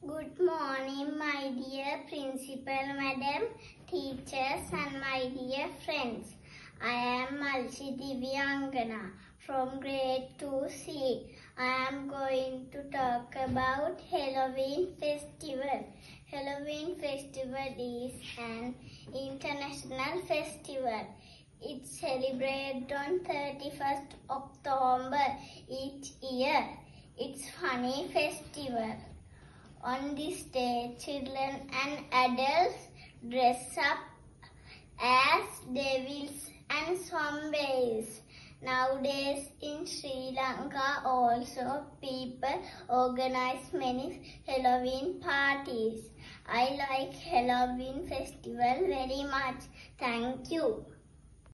Good morning, my dear Principal Madam, teachers and my dear friends. I am Malshi Divyangana from grade 2C. I am going to talk about Halloween festival. Halloween festival is an international festival. It's celebrated on 31st October each year. It's funny festival. On this day, children and adults dress up as devils and zombies. Nowadays in Sri Lanka also people organize many Halloween parties. I like Halloween festival very much. Thank you.